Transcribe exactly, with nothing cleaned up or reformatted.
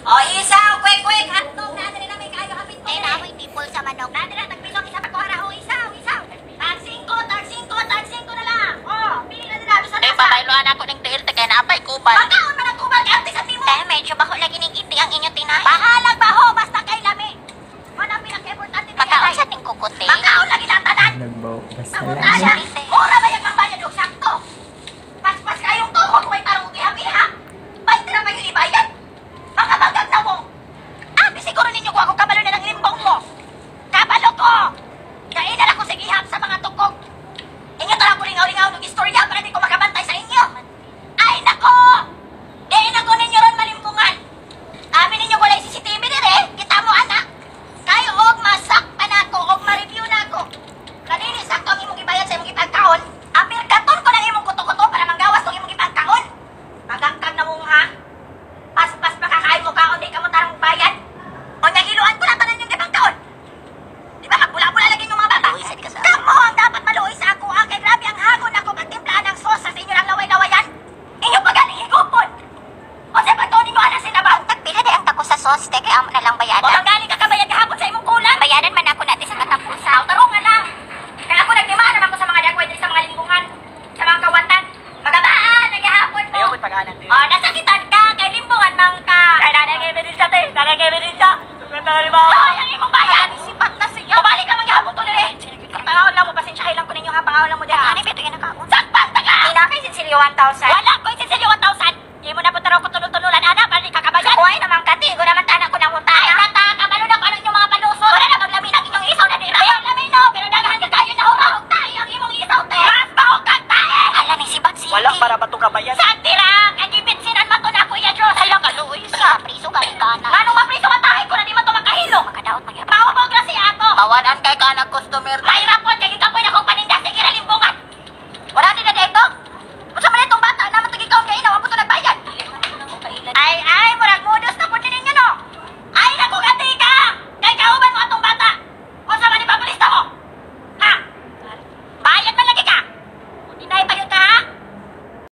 O, isaw, quick, quick, hotdog, natin na may kayo kapit ko. Eh, naamoy nipple sa manok. Natin na, tagpilok, isa pa kuhara, o, isaw, isaw. Tag singko, tag singko, tag singko na lang. O, pili na din natin sa Eh, nasa. pabayloan ako ng tiil, kaya naapay kubal. Pagkaon man ang kubal, kaya tisan mo. Eh, medyo baho lagi ng iti ang inyong tinay. Bahalag baho, basta kay lami. Ano ang pinaka-importante na Pagkaon yan, sa ay? ting kukuti. Pagkaon lagi lang tanan. Nagbaw. Basta Ang lang. utaya, mura ba yung pambayad o sakto? Paspas kayong tuhod, kung may parang iha-iha. Ba't na ba yung ibayad? Mga bagag na mo. Abi, siguro ninyo ko ako kabalo na ng limbong mo. Kabalo ko! Kainan ako sa gihap sa mga tukog. Inyo tala ko ringaw-ringaw ng istorya para di ko makabantay sa inyo. Ay, nako! Diin ako ninyo ron malimbungan. Amin ninyo wala yung C C T V dire. Kita mo, anak. Kayo, og masakpan ako, og ma-review na ako. Kanini sakto ang imong ibayad sa imong ipagkaon. Apil katon ko ng imong kuto-kuto para manggawas tong imong ipagkaon. Pagangkag na mong ha. Pas-pas makakain mo kaon, di ka mo tarong bayad. O nagiluan ko na tanan yung ipagkaon. Di ba, magpula-pula lagi yung mga bata. Kamo ang dapat maluoy sa ako. Ah, kay grabe ang hagon ako magtimplaan ng sos sa inyo ng laway-lawayan. Inyo pa galing higupon. O sa pagkaon ninyo anak sinabaw. Tagpila di ang tako sa sauce, te, kaya amo na lang O bayadan. ang galing kakabayad kahapon sa imong kulang. Bayadan man ako natin sa katapusan. Sa tarungan lang. Kaya ako nagdimana ako sa mga dagway sa mga limbungan, sa mga kawatan. Magabaan, nagahapon mo. Ayaw ko'y pag-anan din. O, nasakitan ka, kay limbungan mang ka. Kaya nanay din siya, te. Nanay din siya. Sukatan ba? So, yung imong bayan. Sipat na siya. Mabalik ka maghapon to nire. Pangaon lang mo, pasensyahin lang ko ninyo ha. Pangaon lang mo dyan. Ano ba ito yung nakaon? Sakpan, taga. Tinakay si Silio one thousand. Wala ko yung sisilyo one thousand. Hindi mo na po taro ko tulong-tululan, anak. Para di kakabayan. Kuhay naman kati, ko naman tanak ko ng Ay, utaya. nata, kabalo na ko ano yung mga palusot. Wala na paglamin ang inyong isaw na dira. Ayaw lamin no, pero dagahan ka kayo na hurahog tayo ang imong isaw, te. Mas bahog kang tae. Ala ni sibat si Wala para ba ito kabayan? Sa tira, kagibit sinan mato na kuya Diyos. Hala ka luoy sa priso galing ka na. Ano